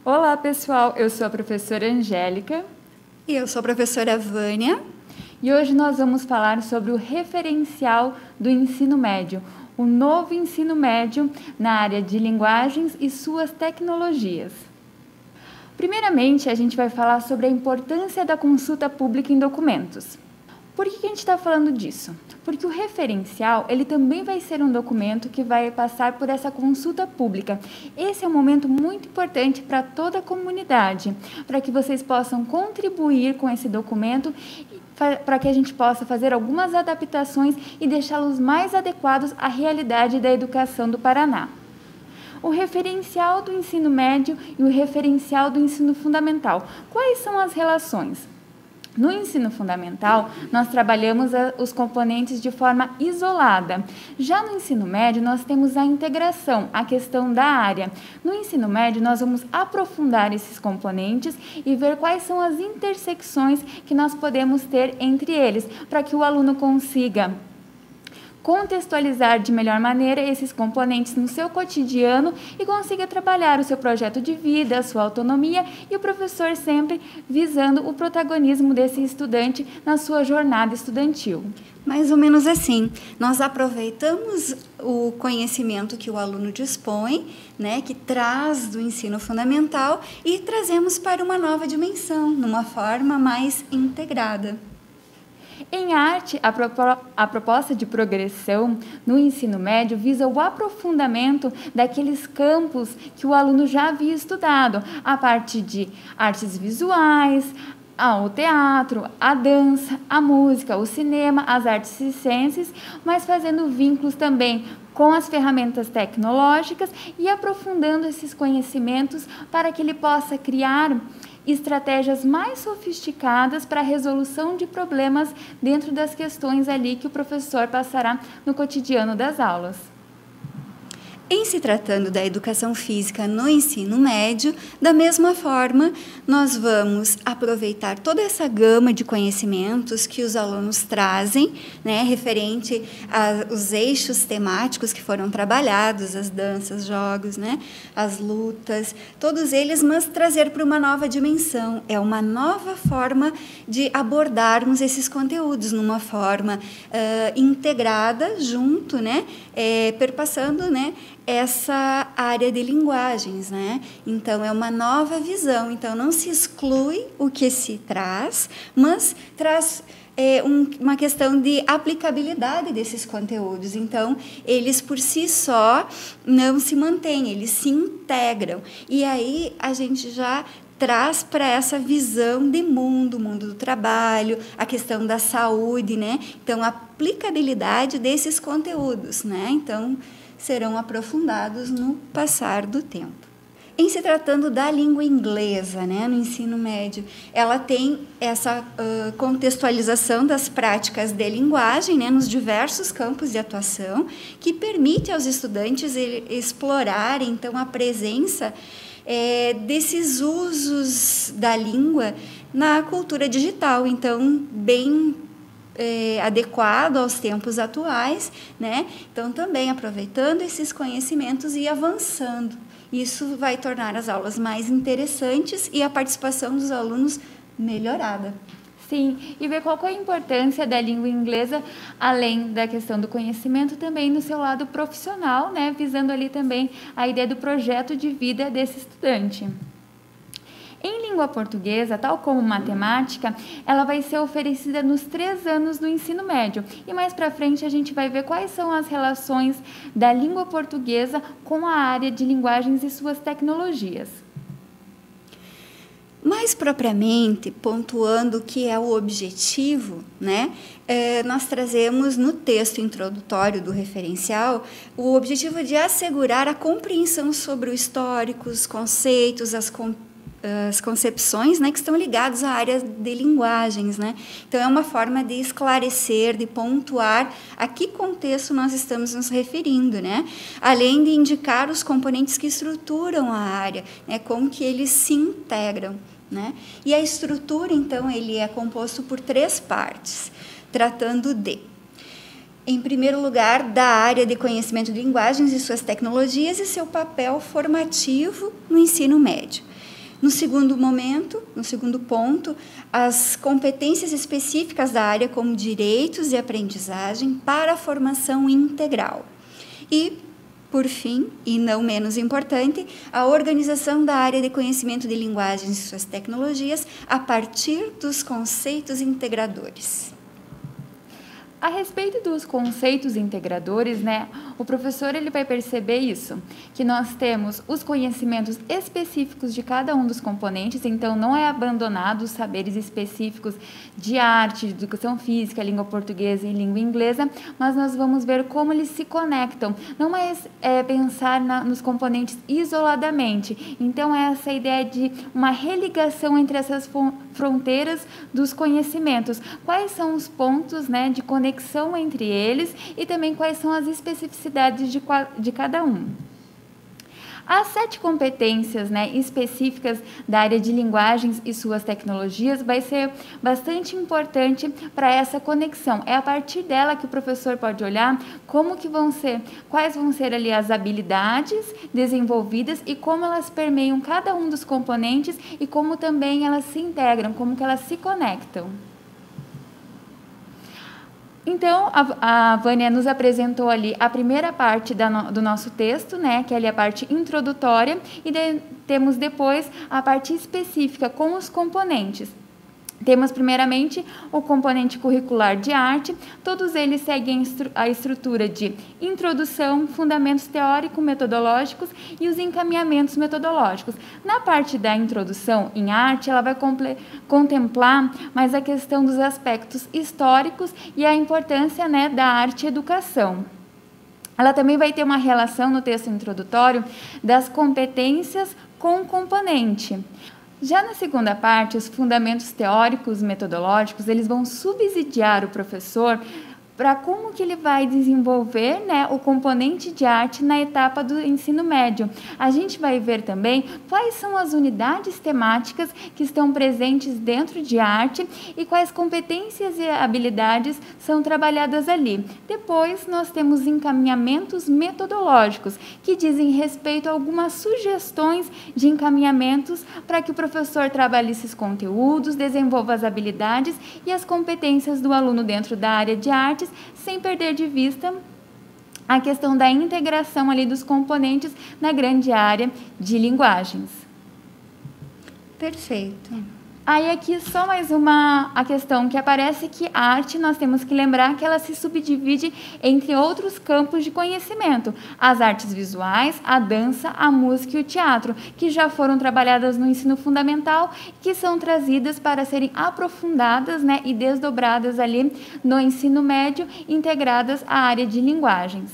Olá, pessoal! Eu sou a professora Angélica. E eu sou a professora Vânia. E hoje nós vamos falar sobre o referencial do ensino médio, o novo ensino médio na área de linguagens e suas tecnologias. Primeiramente, a gente vai falar sobre a importância da consulta pública em documentos. Por que a gente está falando disso? Porque o referencial, ele também vai ser um documento que vai passar por essa consulta pública. Esse é um momento muito importante para toda a comunidade, para que vocês possam contribuir com esse documento, para que a gente possa fazer algumas adaptações e deixá-los mais adequados à realidade da educação do Paraná. O referencial do ensino médio e o referencial do ensino fundamental. Quais são as relações? No ensino fundamental, nós trabalhamos os componentes de forma isolada. Já no ensino médio, nós temos a integração, a questão da área. No ensino médio, nós vamos aprofundar esses componentes e ver quais são as intersecções que nós podemos ter entre eles, para que o aluno consiga contextualizar de melhor maneira esses componentes no seu cotidiano e consiga trabalhar o seu projeto de vida, a sua autonomia e o professor sempre visando o protagonismo desse estudante na sua jornada estudantil. Mais ou menos assim, nós aproveitamos o conhecimento que o aluno dispõe, né, que traz do ensino fundamental e trazemos para uma nova dimensão, numa forma mais integrada. Em arte, a proposta de progressão no ensino médio visa o aprofundamento daqueles campos que o aluno já havia estudado, a parte de artes visuais, o teatro, a dança, a música, o cinema, as artes circenses, mas fazendo vínculos também com as ferramentas tecnológicas e aprofundando esses conhecimentos para que ele possa criar estratégias mais sofisticadas para a resolução de problemas dentro das questões ali que o professor passará no cotidiano das aulas. Em se tratando da educação física no ensino médio, da mesma forma, nós vamos aproveitar toda essa gama de conhecimentos que os alunos trazem, né, referente aos eixos temáticos que foram trabalhados, as danças, jogos, né, as lutas, todos eles, mas trazer para uma nova dimensão. É uma nova forma de abordarmos esses conteúdos, numa forma integrada, junto, né, perpassando, né, essa área de linguagens, né? Então, é uma nova visão. Então, não se exclui o que se traz, mas traz uma questão de aplicabilidade desses conteúdos. Então, eles por si só não se mantêm, eles se integram. E aí, a gente já traz para essa visão de mundo do trabalho, a questão da saúde, né? Então, a aplicabilidade desses conteúdos, né? Então, serão aprofundados no passar do tempo. Em se tratando da língua inglesa, né, no ensino médio, ela tem essa contextualização das práticas de linguagem, né, nos diversos campos de atuação, que permite aos estudantes explorarem, então, a presença desses usos da língua na cultura digital, então, bem adequado aos tempos atuais, né? Então, também aproveitando esses conhecimentos e avançando. Isso vai tornar as aulas mais interessantes e a participação dos alunos melhorada. Sim, e ver qual é a importância da língua inglesa, além da questão do conhecimento, também no seu lado profissional, né? Visando ali também a ideia do projeto de vida desse estudante. Em língua portuguesa, tal como matemática, ela vai ser oferecida nos 3 anos do ensino médio. E mais para frente a gente vai ver quais são as relações da língua portuguesa com a área de linguagens e suas tecnologias. Mais propriamente, pontuando o que é o objetivo, né, nós trazemos no texto introdutório do referencial o objetivo de assegurar a compreensão sobre o histórico, os conceitos, as concepções, né, que estão ligadas à área de linguagens, né? Então, é uma forma de esclarecer, de pontuar a que contexto nós estamos nos referindo, né? Além de indicar os componentes que estruturam a área, né, como que eles se integram, né? E a estrutura, então, ele é composto por 3 partes, tratando de, em primeiro lugar, da área de conhecimento de linguagens e suas tecnologias e seu papel formativo no ensino médio. No segundo momento, no segundo ponto, as competências específicas da área como direitos e aprendizagem para a formação integral. E, por fim, e não menos importante, a organização da área de conhecimento de linguagens e suas tecnologias a partir dos conceitos integradores. A respeito dos conceitos integradores, né, o professor ele vai perceber isso, que nós temos os conhecimentos específicos de cada um dos componentes, então não é abandonado os saberes específicos de arte, de educação física, língua portuguesa e língua inglesa, mas nós vamos ver como eles se conectam, não mais pensar nos componentes isoladamente. Então, é essa ideia de uma religação entre essas fronteiras dos conhecimentos. Quais são os pontos, né, de conexão entre eles e também quais são as especificidades de cada um. As 7 competências, né, específicas da área de linguagens e suas tecnologias vai ser bastante importante para essa conexão. É a partir dela que o professor pode olhar quais vão ser ali as habilidades desenvolvidas e como elas permeiam cada um dos componentes e como também elas se integram, como que elas se conectam. Então, a Vânia nos apresentou ali a primeira parte do nosso texto, né, que é ali a parte introdutória, e temos depois a parte específica com os componentes. Temos, primeiramente, o componente curricular de arte, todos eles seguem a estrutura de introdução, fundamentos teórico-metodológicos e os encaminhamentos metodológicos. Na parte da introdução em arte, ela vai contemplar mais a questão dos aspectos históricos e a importância, né, da arte e educação. Ela também vai ter uma relação no texto introdutório das competências com o componente. Já na segunda parte, os fundamentos teóricos e metodológicos, eles vão subsidiar o professor para como que ele vai desenvolver, né, o componente de arte na etapa do ensino médio. A gente vai ver também quais são as unidades temáticas que estão presentes dentro de arte e quais competências e habilidades são trabalhadas ali. Depois, nós temos encaminhamentos metodológicos, que dizem respeito a algumas sugestões de encaminhamentos para que o professor trabalhe esses conteúdos, desenvolva as habilidades e as competências do aluno dentro da área de artes, sem perder de vista a questão da integração ali dos componentes na grande área de linguagens. Perfeito. Aí aqui só mais a questão que aparece que a arte, nós temos que lembrar que ela se subdivide entre outros campos de conhecimento. As artes visuais, a dança, a música e o teatro, que já foram trabalhadas no ensino fundamental, que são trazidas para serem aprofundadas, né, e desdobradas ali no ensino médio, integradas à área de linguagens.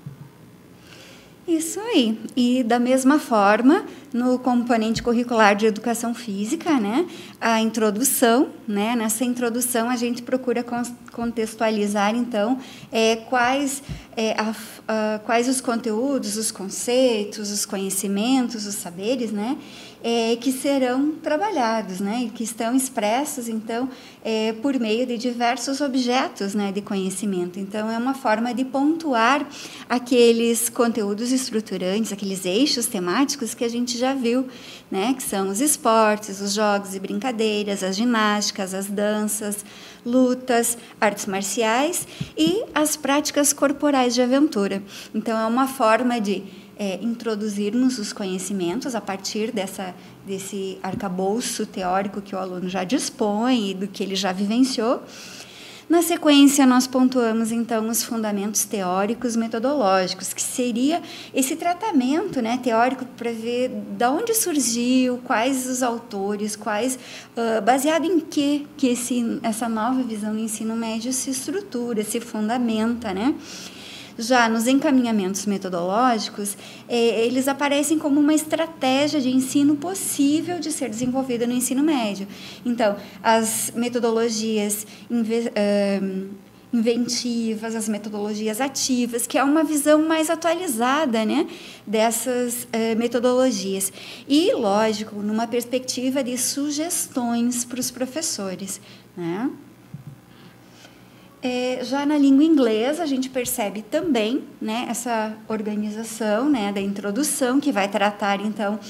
Isso aí. E da mesma forma, no componente curricular de educação física, né, a introdução, né, nessa introdução a gente procura contextualizar, então, quais os conteúdos, os conceitos, os conhecimentos, os saberes, né, que serão trabalhados, né, e que estão expressos, então, por meio de diversos objetos, né, de conhecimento. Então, é uma forma de pontuar aqueles conteúdos estruturantes, aqueles eixos temáticos que a gente já viu, né, que são os esportes, os jogos e brincadeiras, as ginásticas, as danças, lutas, artes marciais e as práticas corporais de aventura. Então, é uma forma de introduzirmos os conhecimentos a partir desse arcabouço teórico que o aluno já dispõe e do que ele já vivenciou. Na sequência, nós pontuamos, então, os fundamentos teóricos metodológicos, que seria esse tratamento, né, teórico para ver de onde surgiu, quais os autores, baseado em que essa nova visão do ensino médio se estrutura, se fundamenta, né? Já nos encaminhamentos metodológicos, eles aparecem como uma estratégia de ensino possível de ser desenvolvida no ensino médio. Então, as metodologias inventivas, as metodologias ativas, que é uma visão mais atualizada, né, dessas metodologias. E, lógico, numa perspectiva de sugestões para os professores, né? Já na língua inglesa, a gente percebe também, né, essa organização, né, da introdução, que vai tratar, então,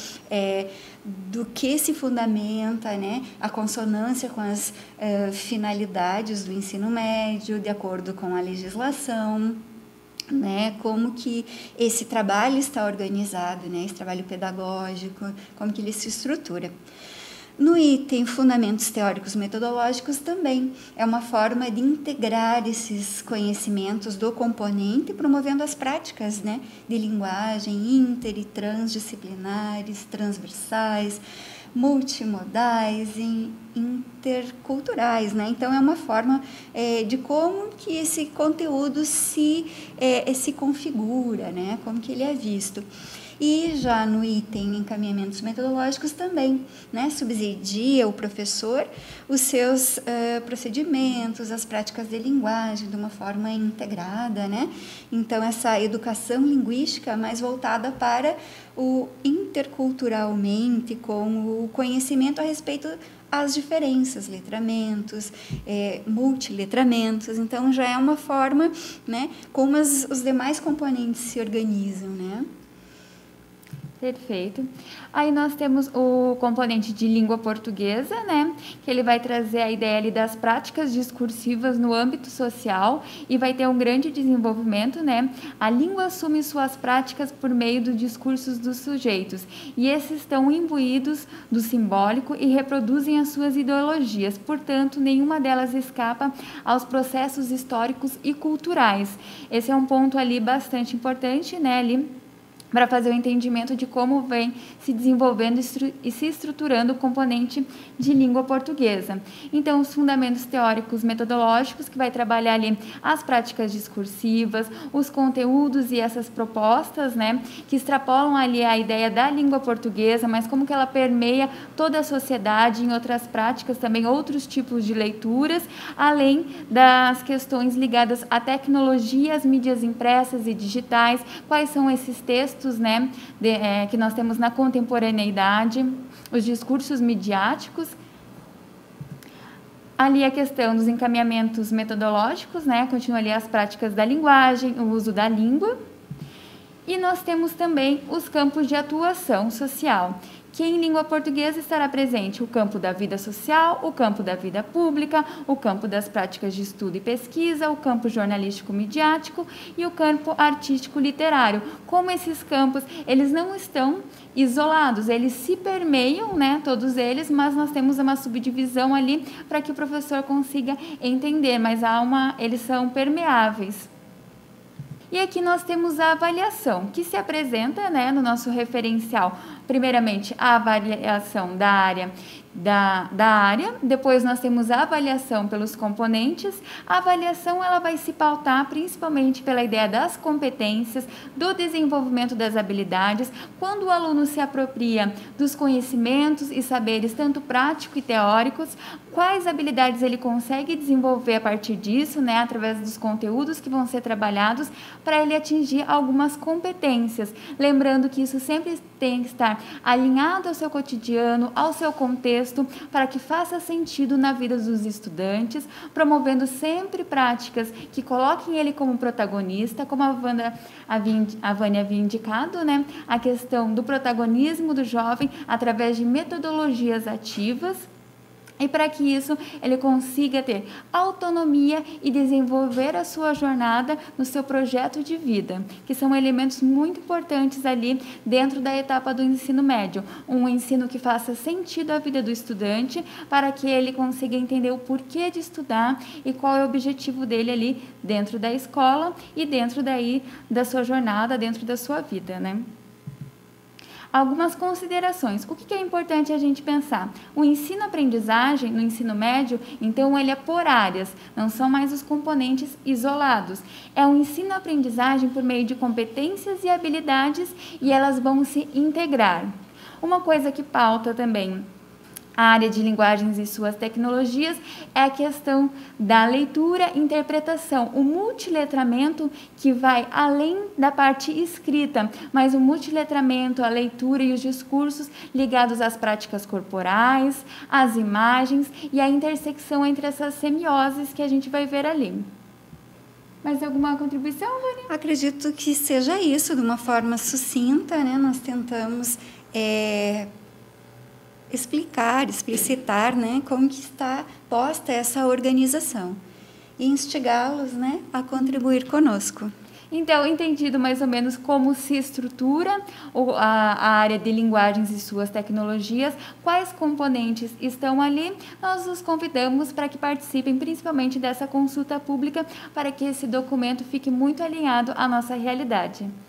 do que se fundamenta, né, a consonância com as finalidades do ensino médio, de acordo com a legislação, né, como que esse trabalho está organizado, né, esse trabalho pedagógico, como que ele se estrutura. No item Fundamentos Teóricos Metodológicos também é uma forma de integrar esses conhecimentos do componente, promovendo as práticas, né, de linguagem inter e transdisciplinares, transversais, multimodais e interculturais, né? Então é uma forma de como que esse conteúdo se configura, né? Como que ele é visto. E já no item encaminhamentos metodológicos também, né, subsidia o professor os seus procedimentos, as práticas de linguagem de uma forma integrada, né? Então essa educação linguística mais voltada para o interculturalmente, com o conhecimento a respeito as diferenças, letramentos, multiletramentos. Então já é uma forma, né, como os demais componentes se organizam, né? Perfeito. Aí nós temos o componente de língua portuguesa, né? Que ele vai trazer a ideia ali das práticas discursivas no âmbito social e vai ter um grande desenvolvimento, né? A língua assume suas práticas por meio dos discursos dos sujeitos e esses estão imbuídos do simbólico e reproduzem as suas ideologias. Portanto, nenhuma delas escapa aos processos históricos e culturais. Esse é um ponto ali bastante importante, né? Ali para fazer o entendimento de como vem se desenvolvendo e se estruturando o componente de língua portuguesa. Então, os fundamentos teóricos metodológicos, que vai trabalhar ali as práticas discursivas, os conteúdos e essas propostas, né, que extrapolam ali a ideia da língua portuguesa, mas como que ela permeia toda a sociedade, em outras práticas também, outros tipos de leituras, além das questões ligadas à tecnologia, às mídias impressas e digitais, quais são esses textos, né, que nós temos na contemporaneidade, os discursos midiáticos, ali a questão dos encaminhamentos metodológicos, né, continua ali as práticas da linguagem, o uso da língua, e nós temos também os campos de atuação social, que em língua portuguesa estará presente o campo da vida social, o campo da vida pública, o campo das práticas de estudo e pesquisa, o campo jornalístico-midiático e o campo artístico-literário. Como esses campos, eles não estão isolados, eles se permeiam, né, todos eles, mas nós temos uma subdivisão ali para que o professor consiga entender, mas eles são permeáveis. E aqui nós temos a avaliação, que se apresenta, né, no nosso referencial. Primeiramente, a avaliação da área, depois nós temos a avaliação pelos componentes. A avaliação ela vai se pautar principalmente pela ideia das competências, do desenvolvimento das habilidades, quando o aluno se apropria dos conhecimentos e saberes, tanto práticos e teóricos, quais habilidades ele consegue desenvolver a partir disso, né, através dos conteúdos que vão ser trabalhados, para ele atingir algumas competências. Lembrando que isso sempre tem que estar alinhado ao seu cotidiano, ao seu contexto, para que faça sentido na vida dos estudantes, promovendo sempre práticas que coloquem ele como protagonista, como a Vânia havia indicado, né? A questão do protagonismo do jovem através de metodologias ativas. E para que isso ele consiga ter autonomia e desenvolver a sua jornada no seu projeto de vida, que são elementos muito importantes ali dentro da etapa do ensino médio. Um ensino que faça sentido à vida do estudante, para que ele consiga entender o porquê de estudar e qual é o objetivo dele ali dentro da escola e dentro daí da sua jornada, dentro da sua vida, né? Algumas considerações. O que é importante a gente pensar? O ensino-aprendizagem, no ensino médio, então, ele é por áreas, não são mais os componentes isolados. É um ensino-aprendizagem por meio de competências e habilidades e elas vão se integrar. Uma coisa que pauta também a área de linguagens e suas tecnologias é a questão da leitura e interpretação, o multiletramento que vai além da parte escrita, mas o multiletramento, a leitura e os discursos ligados às práticas corporais, às imagens e a intersecção entre essas semioses que a gente vai ver ali. Mais alguma contribuição, Vânia? Acredito que seja isso, de uma forma sucinta, né? Nós tentamos explicitar, né, como que está posta essa organização e instigá-los, né, a contribuir conosco. Então, entendido mais ou menos como se estrutura a área de linguagens e suas tecnologias, quais componentes estão ali, nós os convidamos para que participem principalmente dessa consulta pública, para que esse documento fique muito alinhado à nossa realidade.